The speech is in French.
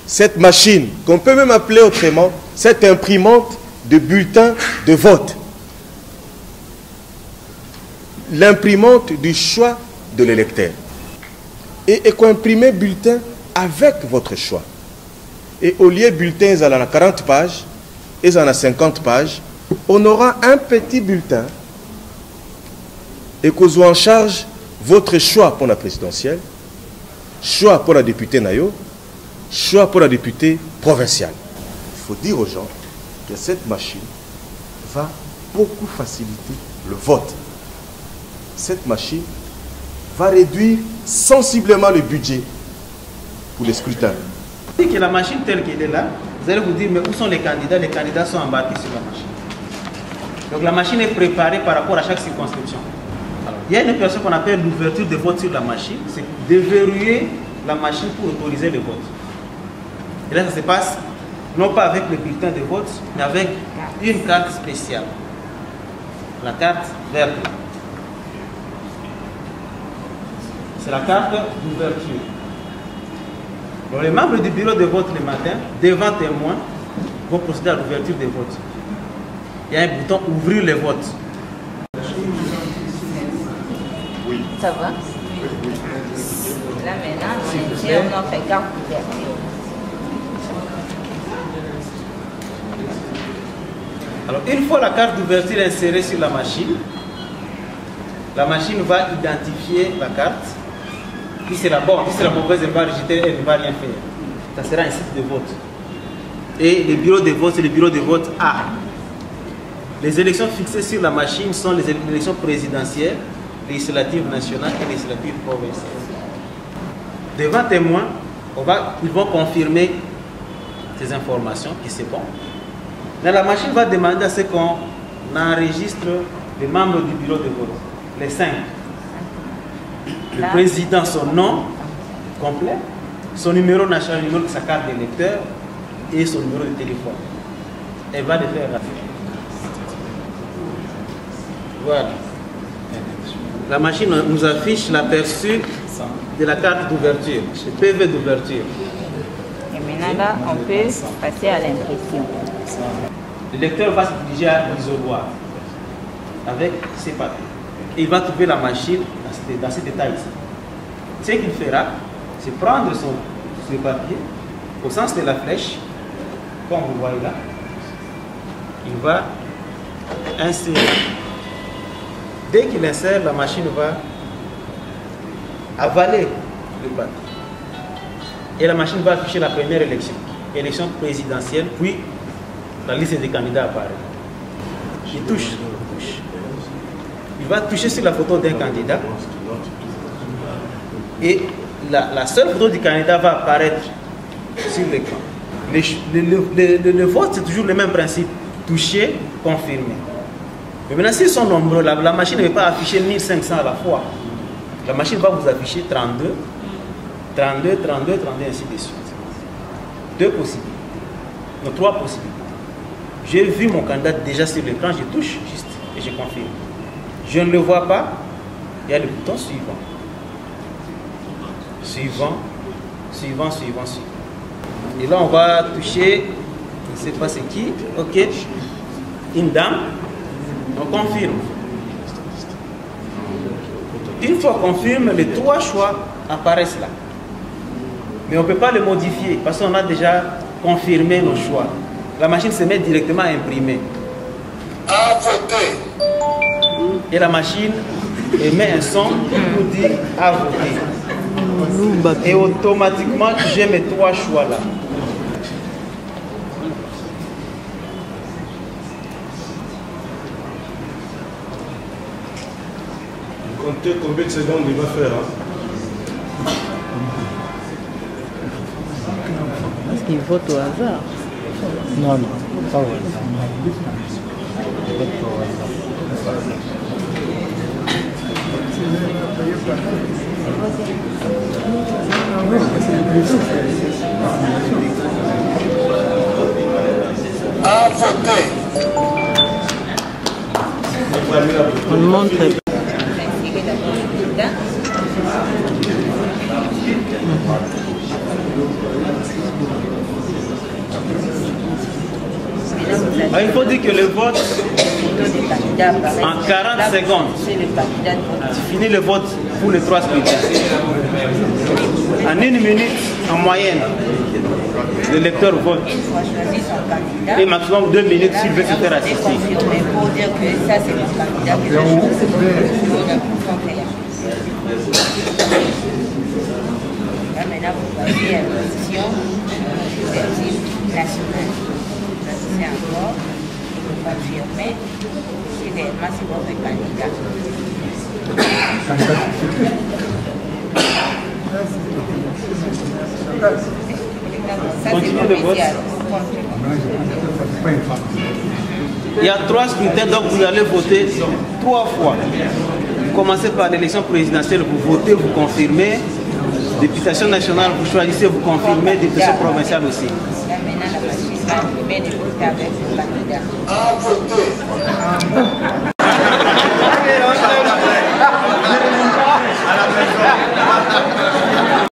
cette machine, qu'on peut même appeler autrement, cette imprimante de bulletins de vote. L'imprimante du choix de l'électeur. Et qu'on imprime bulletin avec votre choix. Et au lieu de bulletin, ils en ont 40 pages, ils en ont 50 pages, on aura un petit bulletin et qu'on soit en charge votre choix pour la présidentielle, choix pour la députée Nayo, choix pour la députée provinciale. Il faut dire aux gens que cette machine va beaucoup faciliter le vote. Cette machine va réduire sensiblement le budget pour les scrutins. Que la machine telle qu'elle est là, vous allez vous dire, mais où sont les candidats? Les candidats sont embarqués sur la machine. Donc la machine est préparée par rapport à chaque circonscription. Alors, il y a une opération qu'on appelle l'ouverture de vote sur la machine, c'est déverrouiller la machine pour autoriser le vote. Et là, ça se passe non pas avec le bulletin de vote, mais avec une carte spéciale. La carte verte. C'est la carte d'ouverture. Donc, les membres du bureau de vote le matin, devant témoins, vont procéder à l'ouverture des votes. Il y a un bouton ouvrir les votes. Oui. Ça va? Oui. Là maintenant, on fait carte d'ouverture. Alors, une fois la carte d'ouverture insérée sur la machine va identifier la carte. Si c'est la bonne, si c'est la mauvaise, elle va rejeter, elle ne va rien faire. Ça sera un site de vote. Et le bureau de vote, c'est le bureau de vote A. Les élections fixées sur la machine sont les élections présidentielles, législatives nationales et législatives provinciales. Devant témoins, ils vont confirmer ces informations, que c'est bon. Mais la machine va demander à ce qu'on enregistre les membres du bureau de vote, les 5. Le président, son nom complet, son numéro national, le numéro de sa carte d'électeur et son numéro de téléphone. Elle va le faire rapidement. Voilà. La machine nous affiche l'aperçu de la carte d'ouverture, le PV d'ouverture. Et maintenant là, on peut passer à l'impression. Le lecteur va se diriger à l'isoloir avec ses papiers. Et il va trouver la machine dans ces détails ici. Ce qu'il fera, c'est prendre ce papier au sens de la flèche, comme vous voyez là. Il va insérer. Dès qu'il insère, la machine va avaler le papier. Et la machine va afficher la première élection, élection présidentielle, puis la liste des candidats apparaît. Il touche. Il va toucher sur la photo d'un candidat et la seule photo du candidat va apparaître sur l'écran. Le vote, c'est toujours le même principe. Toucher, confirmer. Mais maintenant, s'ils sont nombreux, la machine ne va pas afficher 1500 à la fois. La machine va vous afficher 32, 32, 32, 32, ainsi de suite. 2 possibilités. Non, 3 possibilités. J'ai vu mon candidat déjà sur l'écran, je touche juste et je confirme. Je ne le vois pas, il y a le bouton suivant. Suivant. Et là, on va toucher, je ne sais pas c'est qui, ok, une dame, on confirme. Une fois qu'on confirme, les 3 choix apparaissent là. Mais on ne peut pas les modifier parce qu'on a déjà confirmé nos choix. La machine se met directement à imprimer. À voter. Et la machine émet un son pour dire à voter. Et automatiquement, j'ai mes 3 choix là. Comptez combien de secondes il va faire. Hein? Est-ce qu'il vote au hasard? Non, pas au hasard. Il vote au hasard. À voter. On montre. Ah, il faut dire que le vote, Photo des candidats apparaissent. en 40 Là, secondes, c'est le candidat de votre tu finis le vote pour les 3 scrutins. En 1 minute, en moyenne, le lecteur vote. Une fois choisi son candidat, Et maximum 2 minutes s'il veut se faire c'est assister. confirmé pour dire que ça c'est mon candidat que je choisis. Là maintenant vous passez à la position exécutive nationale. Vous choisissez encore et vous confirmez si réellement c'est votre candidat. Ça c'est Continuez le vote. spécial. Il y a 3 scrutins, donc vous allez voter 3 fois. Vous commencez par l'élection présidentielle, vous votez, vous confirmez. Députation nationale, vous choisissez, vous confirmez. Députation provinciale aussi. Là maintenant la machine va imprimer des bulletins avec le candidat.